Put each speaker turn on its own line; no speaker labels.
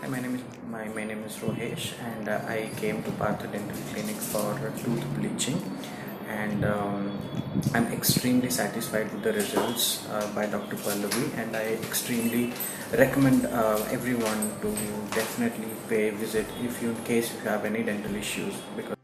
Hi, my name is Rohesh, and I came to Partha Dental Clinic for tooth bleaching, and I'm extremely satisfied with the results by Dr. Pallavi, and I extremely recommend everyone to definitely pay a visit if you in case you have any dental issues because